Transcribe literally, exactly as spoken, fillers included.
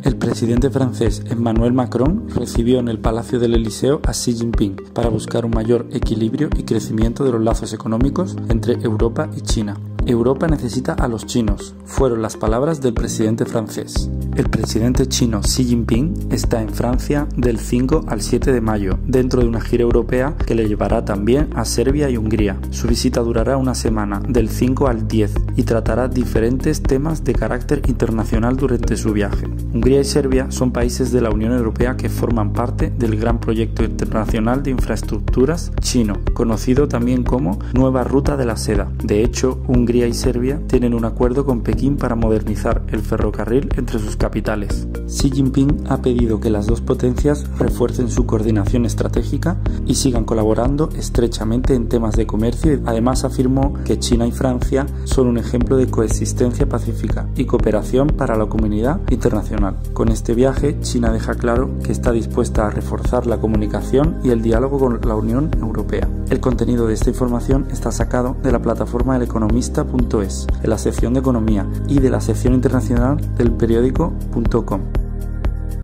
El presidente francés Emmanuel Macron recibió en el Palacio del Elíseo a Xi Jinping para buscar un mayor equilibrio y crecimiento de los lazos económicos entre Europa y China. Europa necesita a los chinos, fueron las palabras del presidente francés. El presidente chino Xi Jinping está en Francia del cinco al siete de mayo, dentro de una gira europea que le llevará también a Serbia y Hungría. Su visita durará una semana, del cinco al diez, y tratará diferentes temas de carácter internacional durante su viaje. Hungría y Serbia son países de la Unión Europea que forman parte del gran proyecto internacional de infraestructuras chino, conocido también como Nueva Ruta de la Seda. De hecho, Hungría y Serbia tienen un acuerdo con Pekín para modernizar el ferrocarril entre sus capitales. Xi Jinping ha pedido que las dos potencias refuercen su coordinación estratégica y sigan colaborando estrechamente en temas de comercio. Además, afirmó que China y Francia son un ejemplo de coexistencia pacífica y cooperación para la comunidad internacional. Con este viaje, China deja claro que está dispuesta a reforzar la comunicación y el diálogo con la Unión Europea. El contenido de esta información está sacado de la plataforma el economista punto es, en la sección de Economía, y de la sección internacional del periódico punto com.